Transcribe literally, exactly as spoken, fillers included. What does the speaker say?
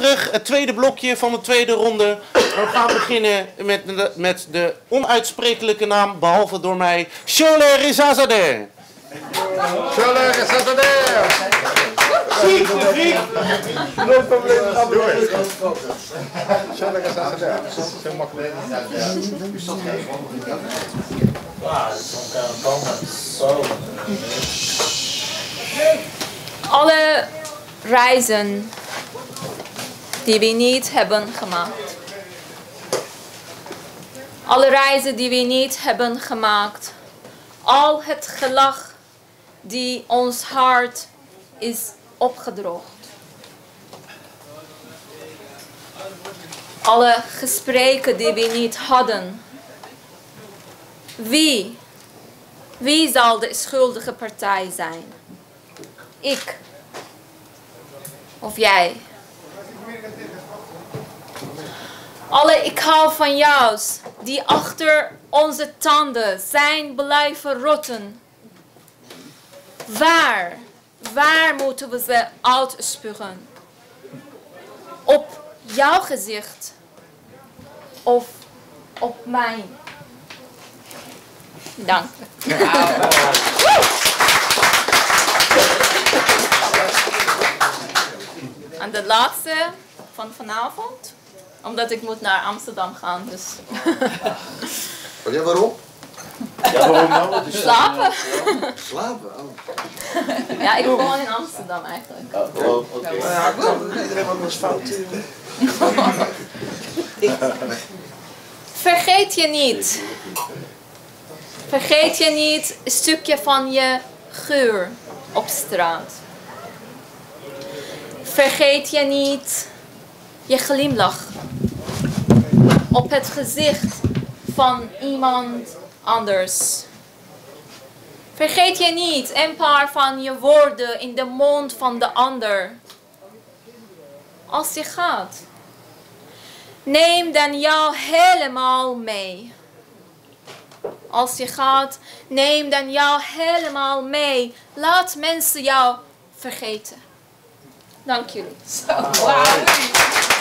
terug, het tweede blokje van de tweede ronde. We gaan beginnen met de, met de onuitsprekelijke naam, behalve door mij, Şöyle Rezazadeh. Şöyle Rezazadeh. Ziek, ziek. No probleem. Doe het. Şöyle Rezazadeh. Dat is heel makkelijk. Alle reizen die we niet hebben gemaakt. Alle reizen die we niet hebben gemaakt. Al het gelach die ons hart is opgedroogd. Alle gesprekken die we niet hadden. Wie? Wie zal de schuldige partij zijn? Ik. Of jij. Alle ik hou van jou's die achter onze tanden zijn blijven rotten. Waar, waar moeten we ze uitspugen? Op jouw gezicht of op mijn? Dank je. En de laatste van vanavond, omdat ik moet naar Amsterdam gaan, dus. Ja, waarom? Ja, waarom nou? Slapen. Slapen? Oh. Ja, ik woon in Amsterdam eigenlijk. Oh, oké. Okay. Ja, ik kan iedereen wel eens fout doen. Vergeet je niet. Vergeet je niet een stukje van je geur op straat. Vergeet je niet je glimlach op het gezicht van iemand anders. Vergeet je niet een paar van je woorden in de mond van de ander. Als je gaat, neem dan jou helemaal mee. Als je gaat, neem dan jou helemaal mee. Laat mensen jou vergeten. Dank jullie. Wow.